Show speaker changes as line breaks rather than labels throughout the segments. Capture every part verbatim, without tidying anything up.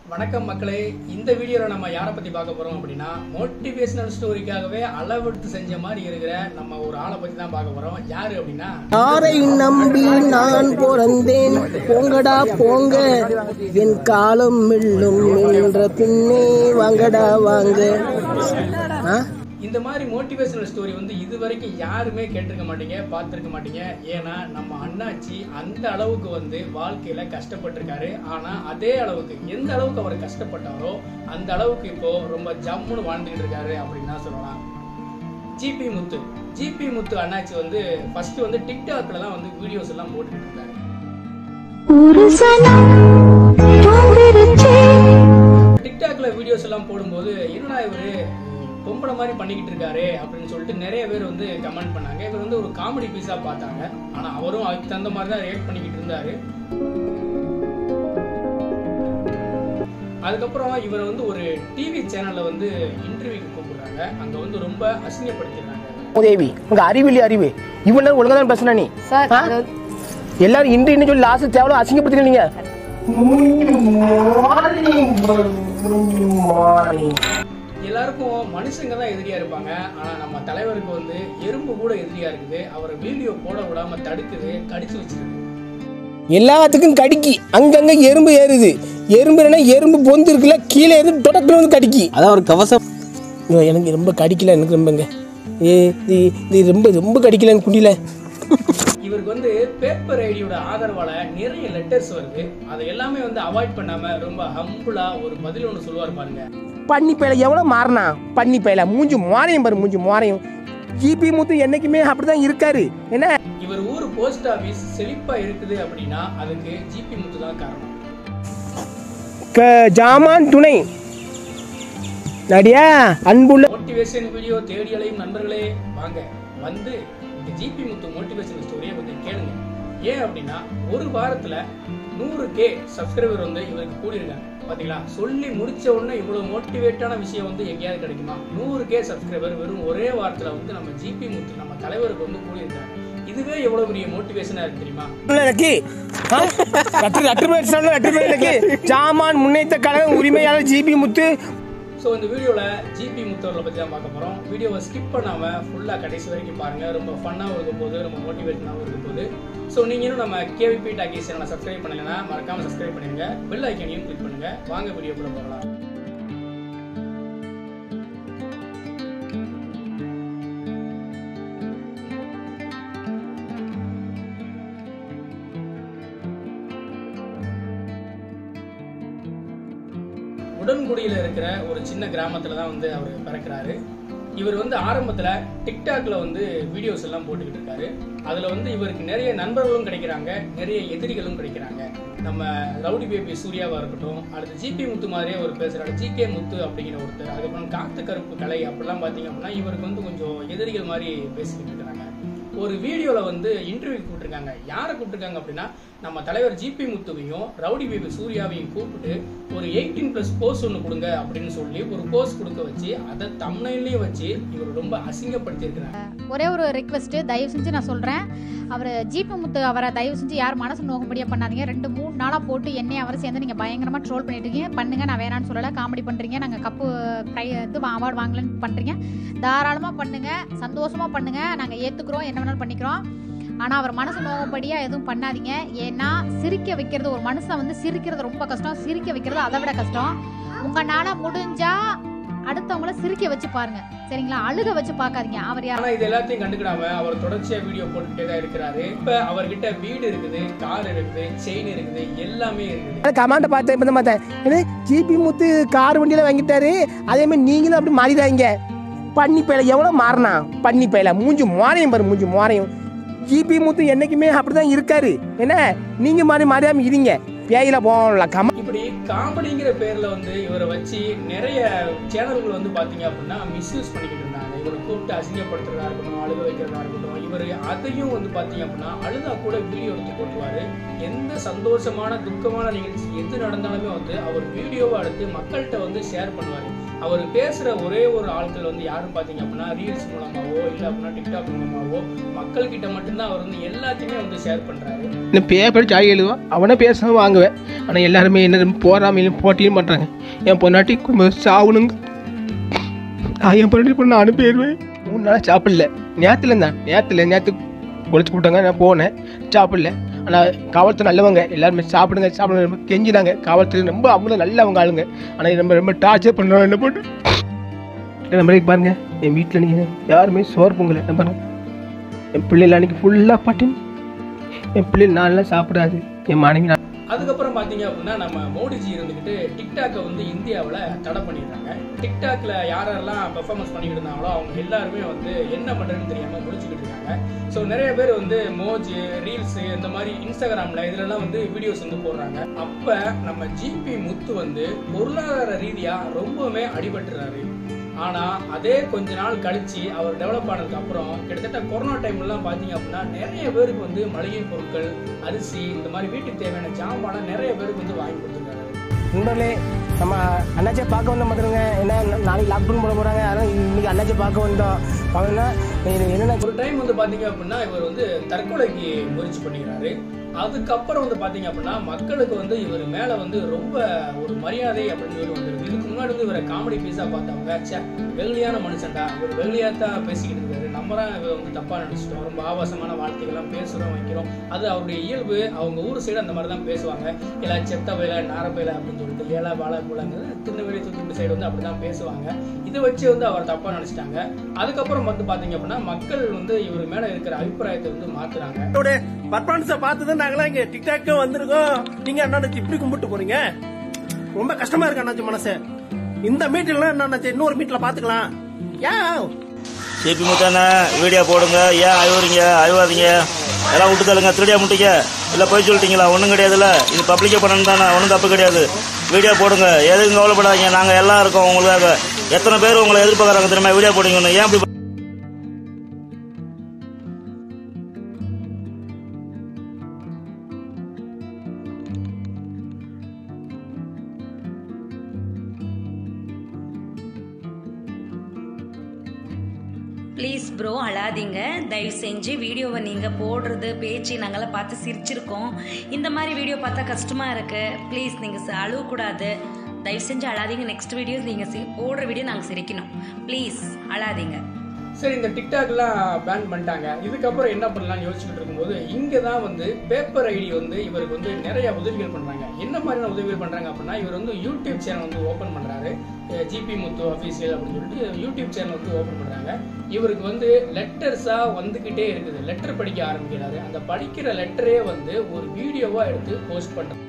வணக்கம் மக்களே, இந்த வீடியோவில் நம்ம யாரை பற்றி பார்க்க போகிறோம் அப்படின்னா, மோட்டிவேஷனல் ஸ்டோரிக்காகவே அளவெடுத்து செஞ்ச மாதிரி இருக்கிற நம்ம ஒரு ஆளை பற்றி தான் பார்க்க போகிறோம். யாரு அப்படின்னா,
யாரை நம்பி நான் பிறந்தேன், போங்கடா போங்க, என் காலம் மில்லும் என்ற பின்னே வாங்கடா வாங்க.
இந்த மாதிரி மோட்டிவேஷனல் ஸ்டோரி வந்து இது வரைக்கும் யாருமே கேட்டிருக்க மாட்டீங்க, பார்த்துருக்க மாட்டீங்க. ஏன்னா நம்ம அண்ணாச்சி அந்த அளவுக்கு வந்து வாழ்க்கையில கஷ்டப்பட்டிருக்காரு. ஆனா அதே அளவுக்கு எந்த அளவுக்கு அவர் கஷ்டப்பட்டாரோ அந்த அளவுக்கு இப்போ ரொம்ப ஜம்முன்னு வாழ்ந்துகிட்டு இருக்காரு அப்படின்னு தான் சொல்லலாம். ஜிபி முத்து ஜிபி முத்து அண்ணாச்சி வந்து ஃபர்ஸ்ட் வந்து டிக்டாக்ல தான் வந்து வீடியோஸ் எல்லாம் போட்டுக்கிட்டு இருந்தாரு. டிக்டாக்ல வீடியோஸ் எல்லாம் போடும்போது என்னடா இவரு பொம்பளை மாதிரி பண்ணிக்கிட்டு இருக்காரு அப்படின்னு சொல்லிட்டு நிறைய பேர் வந்து கமெண்ட் பண்ணாங்க. இவர் வந்து ஒரு காமெடி பீஸா பார்த்தாங்க. ஆனா அவரும் அதுக்கு தகுந்த மாதிரி தான் ரியாக்ட் பண்ணிக்கிட்டு இருந்தாரு. அதுக்கப்புறம் இவரை வந்து ஒரு டிவி சேனல்ல வந்து இன்டர்வியூக்கு கூப்பிடுறாங்க. அங்க வந்து ரொம்ப அசிங்கப்படுத்திடுறாங்க.
உதவி உங்க அறிவிலி அறிவு இவ்வளவு ஒழுங்கா தான் பேசுனா நீ எல்லாரும் இன்று இன்னும் சொல்லி லாஸ்ட் தேவையில்ல அசிங்கப்படுத்திக்க. நீங்க
எல்லாருக்கும் மனுஷங்க தான் எதிரியா இருப்பாங்க. ஆனா நம்ம தலைவருக்கு வந்து எறும்பு கூட எதிரியா இருக்குது. அவரை வீடியோ போட விடாம தடுக்குது, கடிச்சு வச்சிருக்கு.
எல்லாத்துக்கும் கடிக்கி அங்கங்க எறும்பு ஏறுது. எறும்புனா எறும்பு பொந்து இருக்குல்ல, கீழே இருந்து தொடக்கத்துல வந்து கடிக்கி. அதான் ஒரு கவசம். எனக்கு ரொம்ப கடிக்கல, எனக்கு ரொம்பங்க ஏ ரொம்ப ரொம்ப கடிக்கல எனக்கு குண்டியில.
இவருக்கு வந்து பேப்பர் ஐடியோட ஆதரவால நிறைய லெட்டர்ஸ் வருது. அதை எல்லாமே வந்து அவாய்ட் பண்ணாம ரொம்ப ஹம்பிளா ஒரு பதில் ஒன்று சொல்லுவார் பாருங்க.
பன்னி பையில எவ்வளவு மாறினா பன்னி பையில மூஞ்சி மாறையும் பாரு, மூஞ்சி மாறையும். ஜிபி முத்து என்னைக்குமே அப்படிதான் இருக்காரு. என்ன
இவர் ஊர் போஸ்ட் ஆபீஸ் செழிப்பா இருக்குது அப்படின்னா அதுக்கு ஜிபி முத்து தான் காரணம்.
ஜாமான் துணை நடியா அன்புள்ள
மோட்டிவேஷன் வீடியோ தேடி அலையும் நண்பர்களே, வாங்க வந்து இந்த ஜிபி முத்து மோட்டிவேஷன் ஸ்டோரியை கொஞ்சம் கேளுங்க. ஏன் அப்படின்னா ஒரு வாரத்துல நூறு கே சப்ஸ்கிரைபர் வந்து இவருக்கு கூடியிருக்காங்க. பாத்தீங்களா, சொல்லி முடிச்ச உடனே இவ்வளவு மோட்டிவேட்டான விஷயம் வந்து எங்கேயாவது கிடைக்குமா? நூறு கே சப்ஸ்கிரைபர் வெறும் ஒரே வாரத்துல வந்து நம்ம ஜிபி முத்து நம்ம தலைவருக்கு வந்து கூடியிருக்காங்க. இதுவே எவ்வளவு பெரிய மோட்டிவேஷனா இருக்கு தெரியுமா?
ஜாமான் முன்னேற்ற கழகம் உரிமையாளர் ஜிபி முத்து.
ஸோ இந்த வீடியோவில் ஜிபி முத்தவர்களை பற்றி தான் பார்க்க போகிறோம். வீடியோவை ஸ்கிப் பண்ணாமல் ஃபுல்லாக கடைசி வரைக்கும் பாருங்கள். ரொம்ப ஃபன்னாகவும் இருக்கும் போது, ரொம்ப மோட்டிவேஷனாகவும் இருக்கும் போது. ஸோ நீங்கள் இன்னும் நம்ம கேவிபி டாக்கீஸ் சேனலை சப்ஸ்கிரைப் பண்ணலைன்னா மறக்காமல் சப்ஸ்கிரைப் பண்ணிடுங்க. பெல் ஐக்கனையும் கிளிக் பண்ணுங்கள். வாங்க வீடியோக்குள்ள போகலாம். உடன்குடியில் இருக்கிற ஒரு சின்ன கிராமத்தில் தான் வந்து அவர் பிறக்கிறாரு. இவர் வந்து ஆரம்பத்தில் டிக்டாக்ல வந்து வீடியோஸ் எல்லாம் போட்டுக்கிட்டு இருக்காரு. அதில் வந்து இவருக்கு நிறைய நண்பர்களும் கிடைக்கிறாங்க, நிறைய எதிரிகளும் கிடைக்கிறாங்க. நம்ம ரவுடி பேபி சூர்யாவாக இருக்கட்டும், அடுத்து ஜிபி முத்து மாதிரியே ஒரு பேசுகிறாரு, ஜி கே முத்து அப்படிங்கிற ஒருத்தர், அதுக்கப்புறம் காத்து கருப்பு கலை அப்படிலாம் பார்த்தீங்க அப்படின்னா இவருக்கு வந்து கொஞ்சம் எதிரிகள் மாதிரி பேசிக்கிட்டு இருக்கிறாங்க. ஒரு வீடியோவில் வந்து இன்டர்வியூ கூப்பிட்டுருக்காங்க. யாரை கூப்பிட்டுருக்காங்க அப்படின்னா, நம்ம தலைவர் ஜிபி முத்துவையும் ரவுடி பேபி சூர்யாவையும் கூப்பிட்டு ஒரு எயிட்டீன் பிளஸ் போஸ் ஒன்று கொடுங்க அப்படின்னு சொல்லி ஒரு போஸ் கொடுக்க வச்சு அதை தம்ப்நெயிலையும் வச்சு இவர் ரொம்ப அசிங்கப்படுத்தியிருக்கிறாங்க.
ஒரே ஒரு ரிக்வெஸ்ட், தயவு செஞ்சு நான் சொல்கிறேன், அவர் ஜிபி முத்து அவரை தயவு செஞ்சு யார் மனசு நோக்கும்படியாக பண்ணாதீங்க. ரெண்டு மூணு நாளாக போட்டு என்னை அவரை சேர்ந்து நீங்கள் பயங்கரமாக ட்ரோல் பண்ணிட்டு இருக்கீங்க. பண்ணுங்க, நான் வேணான்னு சொல்லலை. காமெடி பண்ணுறீங்க, நாங்கள் கப்பு ப்ரை இது அவார்டு வாங்கலன்னு பண்ணுறீங்க. தாராளமாக பண்ணுங்க, சந்தோஷமாக பண்ணுங்க, நாங்கள் ஏற்றுக்குறோம், என்ன வேணாலும் பண்ணிக்கிறோம். ஆனால் அவர் மனசு நோகப்படியாக எதுவும் பண்ணாதீங்க. ஏன்னா சிரிக்க வைக்கிறது, ஒரு மனுஷன் வந்து சிரிக்கிறது ரொம்ப கஷ்டம், சிரிக்க வைக்கிறது அதை விட கஷ்டம். உங்களால முடிஞ்சா அடுத்தவங்கள சிரிக்க வச்சு பாருங்க, சரிங்களா? அழுக வச்சு பார்க்காதீங்க. அவர்
ஆனா இது எல்லாத்தையும் கண்டுக்கிடாம அவர் தொடர்ச்சியா வீடியோ போட்டுட்டே தான் இருக்கிறாரு. இப்ப அவர்கிட்ட வீடு இருக்குது, கார் இருக்குது, செயின் இருக்குது, எல்லாமே இருக்குது.
கமாண்ட பார்த்தேன், இப்ப பார்த்தேன் ஜிபி முத்து கார் வண்டியில வாங்கிட்டாரு. அதே மாதிரி நீங்களும் அப்படி மாறிடாங்க. பன்னி பையில எவ்வளவு மாறினா பன்னி பையில மூஞ்சி மாறையும் பாரு, மூஞ்சி மாறையும். ஜிபி முத்து என்னைக்குமே அப்படிதான் இருக்காரு. என்ன நீங்க மாதிரி மாறியாம இருங்க, பேயில போகலாம். கம
இப்படி காமெடிங்கிற பேர்ல வந்து இவரை வச்சு நிறைய சேனல்கள் வந்து பாத்தீங்க அப்படின்னா மிஸ்யூஸ் பண்ணிக்கிட்டு இருந்தாங்க. இவரை கூப்பிட்டு அசிங்கப்படுத்துறதா இருக்கட்டும், அழுக வைக்கிறதா இருக்கட்டும், இவர் அதையும் வந்து பார்த்தீங்க அப்படின்னா அழுதா கூட வீடியோ எடுத்து போட்டுருவார். எந்த சந்தோஷமான துக்கமான நிகழ்ச்சி எது நடந்தாலுமே வந்து அவர் வீடியோவை எடுத்து மக்கள்கிட்ட வந்து ஷேர் பண்ணுவார். அவர் பேசுகிற ஒரே ஒரு ஆட்கள் வந்து யாரும் பார்த்தீங்க அப்படின்னா ரீல்ஸ் மூலமாகவோ இல்லை அப்படின்னா டிக்டாக் மூலமாகவோ மக்கள்கிட்ட மட்டும்தான் அவர் வந்து எல்லாத்தையுமே வந்து ஷேர் பண்ணுறாரு.
இன்னும் பேப்பர் ஜாலி எழுதுவான், அவனை பேச வாங்குவேன். ஆனால் எல்லாருமே என்ன போறாமையிலும் போட்டியும் பண்ணுறாங்க. என் பொன்னாட்டி சாவுனுங்க, நான் என் பொண்ணு பொண்ணு நானும் போயிடுவேன். மூணு நாளாக சாப்பிடல, நேரத்தில் இருந்தான் நேரத்தில் நேற்று குளிச்சு போட்டாங்க. நான் போனேன், சாப்பிடல. ஆனால் காவல்துறை நல்லவங்க, எல்லாருமே சாப்பிடுங்க சாப்பிடுங்க கெஞ்சினாங்க. காவல்துறை ரொம்ப அவங்களும் நல்லவங்க ஆளுங்க. ஆனால் ரொம்ப ரொம்ப டார்ச்சர் பண்ணுறாங்க என்ன போட்டு. நம்ம பாருங்க, என் வீட்டில் நீங்கள் யாருமே சோறு பொங்கலை என்ன பாருங்க. என் பிள்ளைகள் அன்றைக்கி ஃபுல்லாக பட்டினி, என் பிள்ளைகள் நாளெலாம் சாப்பிடாது. என் மனைவி
அதுக்கப்புறம் பார்த்தீங்க அப்படின்னா நம்ம மோடிஜி இருந்துக்கிட்டு டிக்டாக்கை வந்து இந்தியாவில் தடை பண்ணிடுறாங்க. டிக்டாக்ல யாரெல்லாம் பெர்ஃபார்மன்ஸ் பண்ணிக்கிட்டு இருந்தாங்களோ அவங்க எல்லாருமே வந்து என்ன பண்ணுறதுன்னு தெரியாமல் முடிச்சுக்கிட்டு இருக்காங்க. ஸோ நிறைய பேர் வந்து மோஜி ரீல்ஸு இந்த மாதிரி இன்ஸ்டாகிராமில் இதுலலாம் வந்து வீடியோஸ் வந்து போடுறாங்க. அப்போ நம்ம ஜிபி முத்து வந்து பொருளாதார ரீதியாக ரொம்பவுமே அடிபட்டுறாரு. ஆனால் அதே கொஞ்ச நாள் கழிச்சு அவர் டெவலப் ஆனதுக்கு அப்புறம் கிட்டத்தட்ட கொரோனா டைம்லாம் பார்த்தீங்க அப்படின்னா நிறைய பேருக்கு வந்து மளிகை பொருட்கள், அரிசி, இந்த மாதிரி வீட்டுக்கு தேவையான ஜாமான் நிறைய பேருக்கு வந்து வாங்கி கொடுத்துருக்காரு.
நண்பர்களே, நம்ம அண்ணாச்சியை பார்க்க வந்த மாதிரிங்க. ஏன்னா நாளைக்கு லாக்டவுன் போட போகிறாங்க, அதனால் இன்னைக்கு அண்ணாச்சியை பார்க்க வந்தோம். பார்த்தீங்கன்னா என்னென்ன
ஒரு டைம் வந்து பார்த்தீங்க அப்படின்னா இவர் வந்து தற்கொலைக்கு முயற்சி பண்ணிக்கிறாரு. அதுக்கப்புறம் வந்து பார்த்தீங்க அப்படின்னா மக்களுக்கு வந்து இவர் மேலே வந்து ரொம்ப ஒரு மரியாதை அப்படின்னு சொல்லி வந்துருக்கு. இதுக்கு முன்னாடி வந்து இவரை காமெடி பீஸாக பார்த்தவங்க, சே வெகுளியான மனுஷன்டா, இவர் வெகுளியாக தான் பேசிக்கிட்டு இருக்காரு, நம்ம தான் இவர் வந்து தப்பாக நினச்சிட்டோம், ரொம்ப ஆபாசமான வார்த்தைகள்லாம் பேசுகிறோம் வைக்கிறோம். அது அவருடைய இயல்பு. அவங்க ஊர் சைடு அந்த மாதிரி தான் பேசுவாங்க. எல்லா செத்த பயில நாரப்பயில அப்படின்னு சொல்லிட்டு ஏழா வாழை போலங்கிறது திருநெல்வேலி தூத்துக்குடி சைடு வந்து அப்படி தான் பேசுவாங்க. இதை வச்சு வந்து அவர் தப்பாக நினச்சிட்டாங்க. அதுக்கப்புறம் வந்து பார்த்தீங்க அப்படின்னா மக்கள் வந்து இவர் மேலே இருக்கிற அபிப்பிராயத்தை வந்து மாற்றுறாங்க.
பர்ஃபார்மன்ஸை பார்த்துதான் நாங்களாம் இங்கே டிக்டாக்கு வந்திருக்கோம். நீங்க அண்ணாச்சி இப்படி கும்பிட்டு போறீங்க, ரொம்ப கஷ்டமா இருக்கு அண்ணாச்சி மனசு. இந்த மீட்டில் அண்ணாச்சி இன்னொரு மீட்டில் பார்த்துக்கலாம். ஏன்
ஜிபி முத்தான வீடியோ போடுங்க, ஏன் அழுவுறீங்க? அழுவாதீங்க, எல்லாம் விட்டு தள்ளுங்க. திருடியா முட்டிக்க இல்லை போய் சொல்லிட்டீங்களா? ஒன்றும் கிடையாதுல்ல, இது பப்ளிக்கே பண்ணணும் தானே, ஒன்றும் தப்பு கிடையாது. வீடியோ போடுங்க, எதுவும் கவலைப்படாதீங்க, நாங்கள் எல்லாம் இருக்கோம் உங்களுக்காக. எத்தனை பேர் உங்களை எதிர்பார்க்குறாங்க தெரியுமா வீடியோ போடுங்கன்னு? ஏன் அப்படி
ப்ளீஸ் ப்ரோ அழாதீங்க, தயவு செஞ்சு வீடியோவை நீங்கள் போடுறது பேச்சு நாங்களாம் பார்த்து சிரிச்சிருக்கோம். இந்த மாதிரி வீடியோ பார்த்தா கஷ்டமாக இருக்குது. ப்ளீஸ் நீங்கள் அழுவக்கூடாது, தயவு செஞ்சு அழாதீங்க. நெக்ஸ்ட் வீடியோ நீங்கள் போடுற வீடியோ நாங்கள் சிரிக்கணும். ப்ளீஸ் அழாதீங்க.
சரி, இந்த டிக்டாக்லாம் பேன் பண்ணிட்டாங்க. இதுக்கப்புறம் என்ன பண்ணலாம்னு யோசிச்சுட்டு இருக்கும்போது இங்கே தான் வந்து பேப்பர் ஐடி வந்து இவருக்கு வந்து நிறைய உதவிகள் பண்ணுறாங்க. என்ன மாதிரியான உதவிகள் பண்ணுறாங்க அப்படின்னா, இவர் வந்து யூடியூப் சேனல் வந்து ஓப்பன் பண்ணுறாரு. ஜிபி முத்து அஃபீஷியல் அப்படின்னு சொல்லிட்டு யூடியூப் சேனல் வந்து ஓப்பன் பண்ணுறாங்க. இவருக்கு வந்து லெட்டர்ஸாக வந்துக்கிட்டே இருக்குது. லெட்டர் படிக்க ஆரம்பிக்கிறாரு. அந்த படிக்கிற லெட்டரே வந்து ஒரு வீடியோவாக எடுத்து போஸ்ட் பண்ணுறாங்க.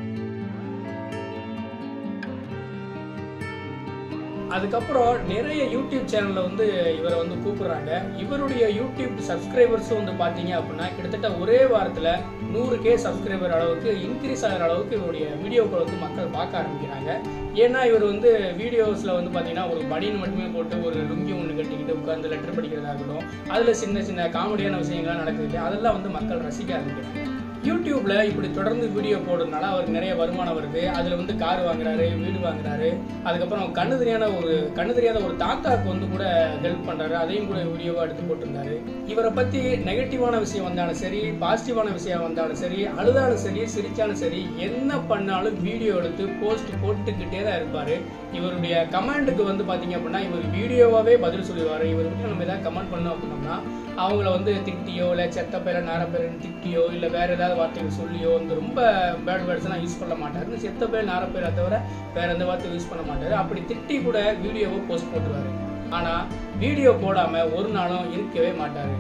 அதுக்கப்புறம் நிறைய யூடியூப் சேனலில் வந்து இவரை வந்து கூப்பிடுறாங்க. இவருடைய யூடியூப் சப்ஸ்கிரைபர்ஸும் வந்து பார்த்தீங்க அப்படின்னா கிட்டத்தட்ட ஒரே வாரத்தில் நூறு கே சப்ஸ்கிரைபர் அளவுக்கு இன்க்ரீஸ் ஆகிற அளவுக்கு இவருடைய வீடியோக்களை வந்து மக்கள் பார்க்க ஆரம்பிக்கிறாங்க. ஏன்னா இவர் வந்து வீடியோஸில் வந்து பார்த்தீங்கன்னா ஒரு பனியன் மட்டுமே போட்டு ஒரு லுங்கி ஒன்று கட்டிக்கிட்டு உட்காந்து லெட்டர் படிக்கிறதாகட்டும், அதில் சின்ன சின்ன காமெடியான விஷயங்கள்லாம் நடக்குது. அதெல்லாம் வந்து மக்கள் ரசிக்க ஆரம்பிக்கிறாங்க. யூடியூப்ல இப்படி தொடர்ந்து வீடியோ போடுறதுனால அவருக்கு நிறைய வருமானம் வருது. அதுல வந்து கார் வாங்குறாரு, வீடு வாங்குறாரு. அதுக்கப்புறம் கண்ணு தெரியாத ஒரு கண்ணு தெரியாத ஒரு தாத்தாக்கு வந்து கூட ஹெல்ப் பண்றாரு. அதையும் கூட வீடியோவா எடுத்து போட்டிருந்தாரு. இவரை பத்தி நெகட்டிவான விஷயம் வந்தாலும் சரி, பாசிட்டிவான விஷயம் வந்தாலும் சரி, அழுதாலும் சரி, சிரிச்சாலும் சரி, என்ன பண்ணாலும் வீடியோ எடுத்து போஸ்ட் போட்டுக்கிட்டே தான் இருப்பாரு. இவருடைய கமெண்ட்டுக்கு வந்து பாத்தீங்க அப்படின்னா இவர் வீடியோவாவே பதில் சொல்லுவாரு. இவர் வந்து நம்ம ஏதாவது கமெண்ட் பண்ணோம் அப்படின்னோம்னா அவங்கள வந்து திட்டியோ இல்லை செத்த பேரை நேர பேருன்னு திட்டியோ இல்லை வேற ஏதாவது வார்த்தைகள் சொல்லியோ இந்த ரொம்ப பேட் வேர்ட்ஸ் எல்லாம் யூஸ் பண்ண மாட்டாரு. செத்த பேர் நேர பேரை தவிர வேற எந்த வார்த்தையும் யூஸ் பண்ண மாட்டாரு. அப்படி திட்டி கூட வீடியோவை போஸ்ட் போட்டுருவாரு. ஆனா வீடியோ போடாம ஒரு நாளும் இருக்கவே மாட்டாரு.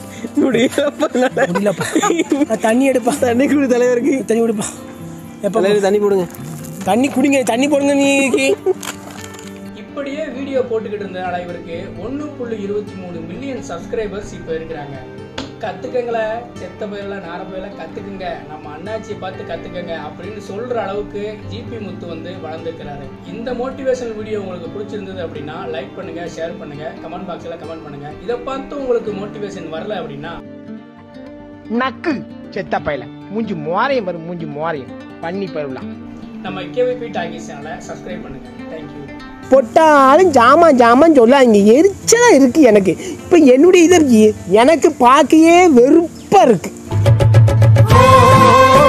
தண்ணி எடுப்பா, தண்ணி குடி தலைவருக்கு தண்ணி கொடுப்பா. எப்ப தண்ணி போடுங்க, தண்ணி குடிங்க, தண்ணி போடுங்க. நீ
இப்படியே வீடியோ போட்டுக்கிட்டு இருந்தனால இவருக்கு ஒன்று புள்ளி இருபத்தி மூணு மில்லியன் சப்ஸ்கிரைபர்ஸ் இப்போ இருக்கிறாங்க. கத்துக்கங்களே, செத்த பயில நார பயில கத்துக்குங்க, நம்ம அண்ணாச்சியை பார்த்து கத்துக்கங்க அப்படின்னு சொல்ற அளவுக்கு ஜிபி முத்து வந்து வளர்ந்துருக்கிறாரு. இந்த மோட்டிவேஷனல் வீடியோ உங்களுக்கு பிடிச்சிருந்தது அப்படின்னா லைக் பண்ணுங்க, ஷேர் பண்ணுங்க, கமெண்ட் பாக்ஸ்ல கமெண்ட் பண்ணுங்க. இதை பார்த்து உங்களுக்கு மோட்டிவேஷன் வரல அப்படின்னா
நக்கு செத்த பையல மூஞ்சி மோரையும் பாரு, மூஞ்சி மோரையும் பண்ணி போயிடலாம்.
நம்ம கேவிபி டாக்கிஸ் சேனலை சப்ஸ்கிரைப் பண்ணுங்க. தேங்க்யூ.
பொட்டாலும் ஜாமான் ஜாமான் சொல்லாங்க, எரிச்சலா இருக்கு எனக்கு. இப்போ என்னுடைய இது இருக்கு, எனக்கு பார்க்கையே வெறுப்பா இருக்கு.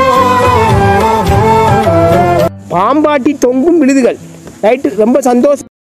பாம்பாட்டி தொங்கும் விழுதுகள் ரைட்டு, ரொம்ப சந்தோஷம்.